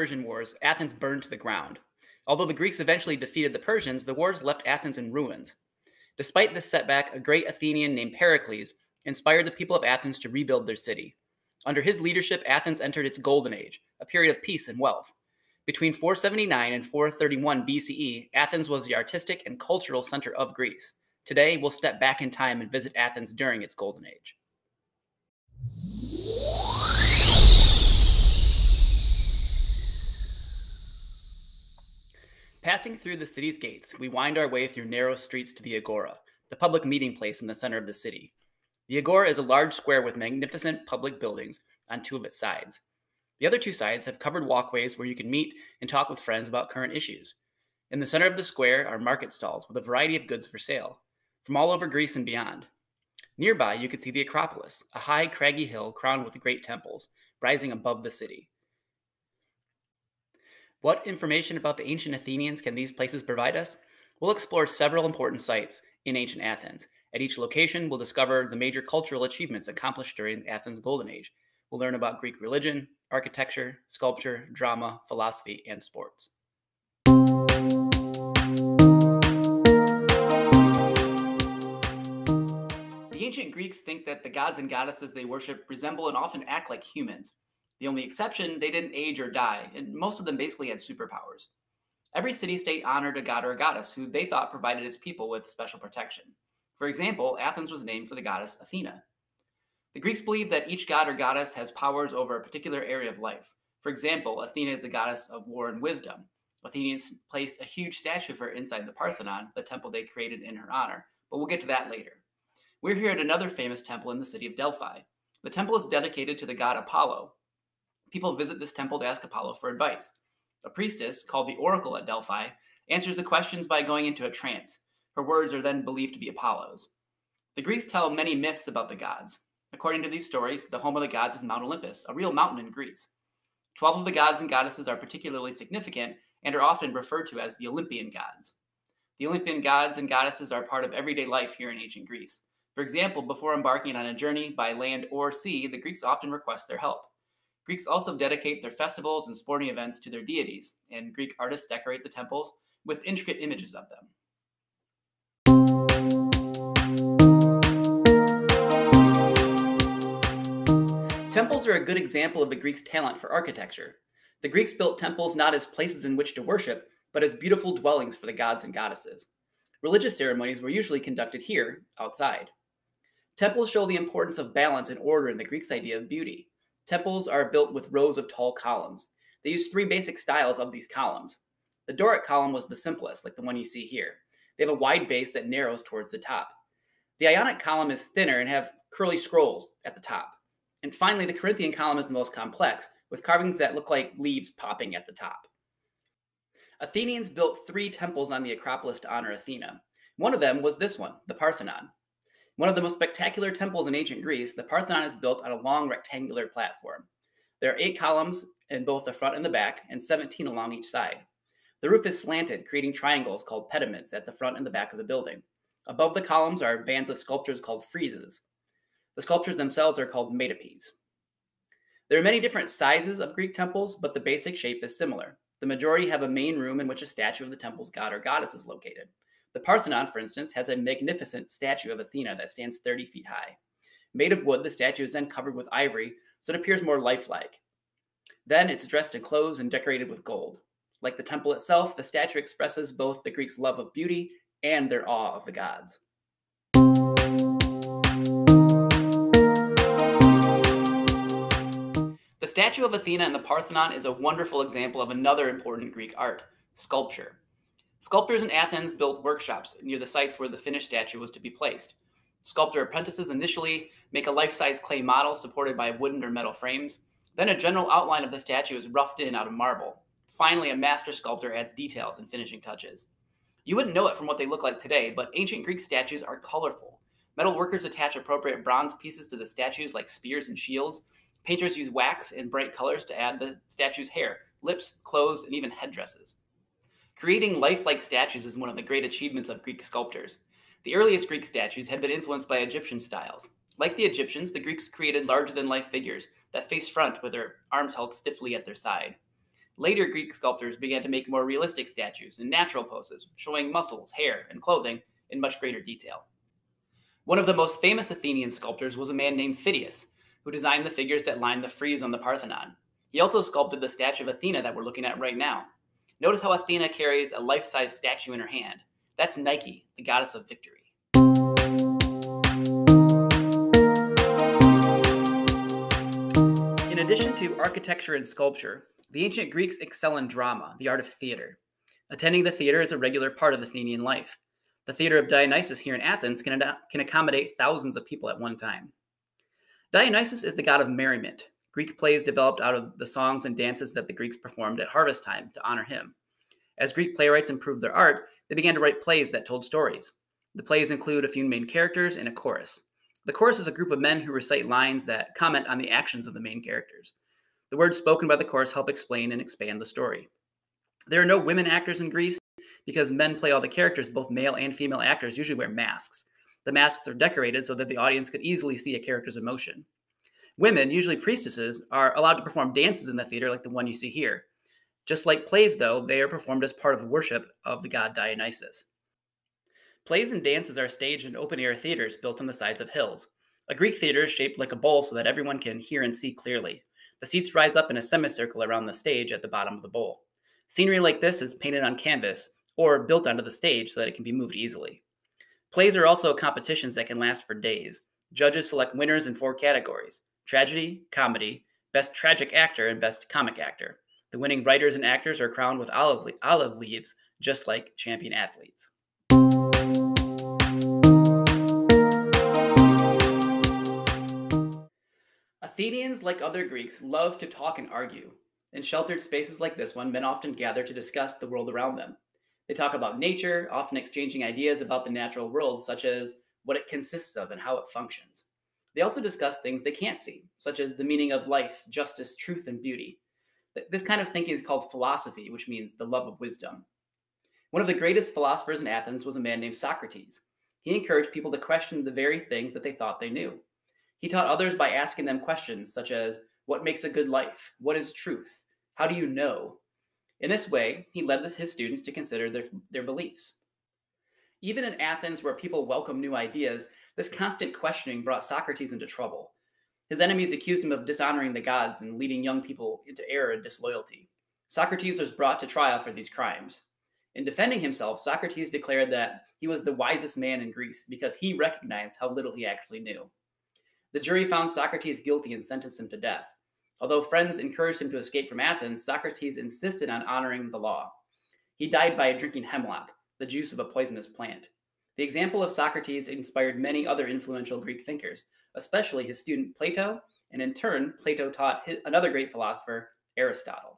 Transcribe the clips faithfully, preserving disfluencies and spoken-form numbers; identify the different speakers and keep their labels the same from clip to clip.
Speaker 1: Persian Wars, Athens burned to the ground. Although the Greeks eventually defeated the Persians, the wars left Athens in ruins. Despite this setback, a great Athenian named Pericles inspired the people of Athens to rebuild their city. Under his leadership, Athens entered its Golden Age, a period of peace and wealth. Between four seventy-nine and four thirty-one B C E, Athens was the artistic and cultural center of Greece. Today, we'll step back in time and visit Athens during its Golden Age. Passing through the city's gates, we wind our way through narrow streets to the Agora, the public meeting place in the center of the city. The Agora is a large square with magnificent public buildings on two of its sides. The other two sides have covered walkways where you can meet and talk with friends about current issues. In the center of the square are market stalls with a variety of goods for sale, from all over Greece and beyond. Nearby, you can see the Acropolis, a high, craggy hill crowned with great temples, rising above the city. What information about the ancient Athenians can these places provide us? We'll explore several important sites in ancient Athens. At each location, we'll discover the major cultural achievements accomplished during Athens' Golden Age. We'll learn about Greek religion, architecture, sculpture, drama, philosophy, and sports. The ancient Greeks think that the gods and goddesses they worship resemble and often act like humans. The only exception, they didn't age or die, and most of them basically had superpowers. Every city-state honored a god or a goddess who they thought provided its people with special protection. For example, Athens was named for the goddess Athena. The Greeks believed that each god or goddess has powers over a particular area of life. For example, Athena is the goddess of war and wisdom. Athenians placed a huge statue of her inside the Parthenon, the temple they created in her honor, but we'll get to that later. We're here at another famous temple in the city of Delphi. The temple is dedicated to the god Apollo. People visit this temple to ask Apollo for advice. A priestess, called the Oracle at Delphi, answers the questions by going into a trance. Her words are then believed to be Apollo's. The Greeks tell many myths about the gods. According to these stories, the home of the gods is Mount Olympus, a real mountain in Greece. Twelve of the gods and goddesses are particularly significant and are often referred to as the Olympian gods. The Olympian gods and goddesses are part of everyday life here in ancient Greece. For example, before embarking on a journey by land or sea, the Greeks often request their help. Greeks also dedicate their festivals and sporting events to their deities, and Greek artists decorate the temples with intricate images of them. Temples are a good example of the Greeks' talent for architecture. The Greeks built temples not as places in which to worship, but as beautiful dwellings for the gods and goddesses. Religious ceremonies were usually conducted here, outside. Temples show the importance of balance and order in the Greeks' idea of beauty. Temples are built with rows of tall columns. They use three basic styles of these columns. The Doric column was the simplest, like the one you see here. They have a wide base that narrows towards the top. The Ionic column is thinner and have curly scrolls at the top. And finally, the Corinthian column is the most complex, with carvings that look like leaves popping at the top. Athenians built three temples on the Acropolis to honor Athena. One of them was this one, the Parthenon. One of the most spectacular temples in ancient Greece, the Parthenon is built on a long rectangular platform. There are eight columns in both the front and the back, and seventeen along each side. The roof is slanted, creating triangles called pediments at the front and the back of the building. Above the columns are bands of sculptures called friezes. The sculptures themselves are called metopes. There are many different sizes of Greek temples, but the basic shape is similar. The majority have a main room in which a statue of the temple's god or goddess is located. The Parthenon, for instance, has a magnificent statue of Athena that stands thirty feet high. Made of wood, the statue is then covered with ivory, so it appears more lifelike. Then it's dressed in clothes and decorated with gold. Like the temple itself, the statue expresses both the Greeks' love of beauty and their awe of the gods. The statue of Athena in the Parthenon is a wonderful example of another important Greek art, sculpture. Sculptors in Athens built workshops near the sites where the finished statue was to be placed. Sculptor apprentices initially make a life-size clay model supported by wooden or metal frames. Then a general outline of the statue is roughed in out of marble. Finally, a master sculptor adds details and finishing touches. You wouldn't know it from what they look like today, but ancient Greek statues are colorful. Metal workers attach appropriate bronze pieces to the statues like spears and shields. Painters use wax and bright colors to add the statue's hair, lips, clothes, and even headdresses. Creating lifelike statues is one of the great achievements of Greek sculptors. The earliest Greek statues had been influenced by Egyptian styles. Like the Egyptians, the Greeks created larger-than-life figures that face front with their arms held stiffly at their side. Later Greek sculptors began to make more realistic statues in natural poses, showing muscles, hair, and clothing in much greater detail. One of the most famous Athenian sculptors was a man named Phidias, who designed the figures that lined the frieze on the Parthenon. He also sculpted the statue of Athena that we're looking at right now. Notice how Athena carries a life-size statue in her hand. That's Nike, the goddess of victory. In addition to architecture and sculpture, the ancient Greeks excel in drama, the art of theater. Attending the theater is a regular part of Athenian life. The Theater of Dionysus here in Athens can, ad- can accommodate thousands of people at one time. Dionysus is the god of merriment. Greek plays developed out of the songs and dances that the Greeks performed at harvest time to honor him. As Greek playwrights improved their art, they began to write plays that told stories. The plays include a few main characters and a chorus. The chorus is a group of men who recite lines that comment on the actions of the main characters. The words spoken by the chorus help explain and expand the story. There are no women actors in Greece because men play all the characters. Both male and female actors usually wear masks. The masks are decorated so that the audience could easily see a character's emotion. Women, usually priestesses, are allowed to perform dances in the theater like the one you see here. Just like plays, though, they are performed as part of worship of the god Dionysus. Plays and dances are staged in open-air theaters built on the sides of hills. A Greek theater is shaped like a bowl so that everyone can hear and see clearly. The seats rise up in a semicircle around the stage at the bottom of the bowl. Scenery like this is painted on canvas or built onto the stage so that it can be moved easily. Plays are also competitions that can last for days. Judges select winners in four categories: tragedy, comedy, best tragic actor, and best comic actor. The winning writers and actors are crowned with olive, le- olive leaves, just like champion athletes. Athenians, like other Greeks, love to talk and argue. In sheltered spaces like this one, men often gather to discuss the world around them. They talk about nature, often exchanging ideas about the natural world, such as what it consists of and how it functions. They also discuss things they can't see, such as the meaning of life, justice, truth, and beauty. This kind of thinking is called philosophy, which means the love of wisdom. One of the greatest philosophers in Athens was a man named Socrates. He encouraged people to question the very things that they thought they knew. He taught others by asking them questions such as, what makes a good life? What is truth? How do you know? In this way, he led his students to consider their, their beliefs. Even in Athens, where people welcome new ideas, this constant questioning brought Socrates into trouble. His enemies accused him of dishonoring the gods and leading young people into error and disloyalty. Socrates was brought to trial for these crimes. In defending himself, Socrates declared that he was the wisest man in Greece because he recognized how little he actually knew. The jury found Socrates guilty and sentenced him to death. Although friends encouraged him to escape from Athens, Socrates insisted on honoring the law. He died by drinking hemlock, the juice of a poisonous plant. The example of Socrates inspired many other influential Greek thinkers, especially his student Plato, and in turn, Plato taught his, another great philosopher, Aristotle.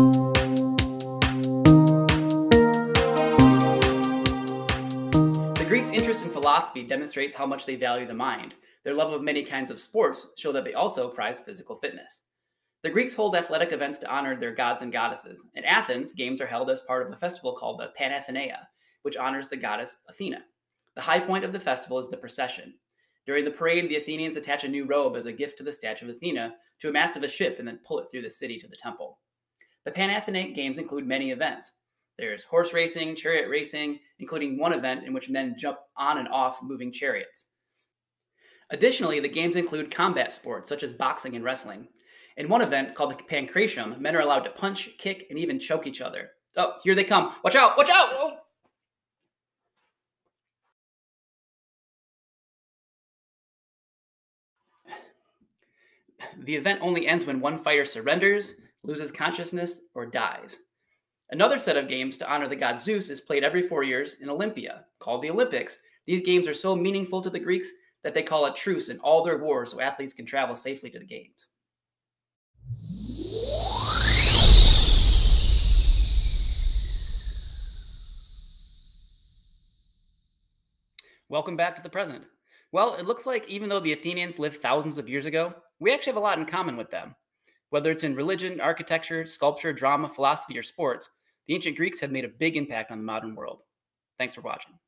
Speaker 1: The Greeks' interest in philosophy demonstrates how much they value the mind. Their love of many kinds of sports show that they also prize physical fitness. The Greeks hold athletic events to honor their gods and goddesses. In Athens, games are held as part of a festival called the Panathenea, which honors the goddess Athena. The high point of the festival is the procession. During the parade, the Athenians attach a new robe as a gift to the statue of Athena to a mast of a ship and then pull it through the city to the temple. The Panathenaic games include many events. There's horse racing, chariot racing, including one event in which men jump on and off moving chariots. Additionally, the games include combat sports such as boxing and wrestling. In one event called the Pancratium, men are allowed to punch, kick, and even choke each other. Oh, here they come. Watch out! Watch out! Oh. The event only ends when one fighter surrenders, loses consciousness, or dies. Another set of games to honor the god Zeus is played every four years in Olympia, called the Olympics. These games are so meaningful to the Greeks that they call a truce in all their wars so athletes can travel safely to the games. Welcome back to the present. Well, it looks like even though the Athenians lived thousands of years ago, we actually have a lot in common with them. Whether it's in religion, architecture, sculpture, drama, philosophy, or sports, the ancient Greeks have made a big impact on the modern world. Thanks for watching.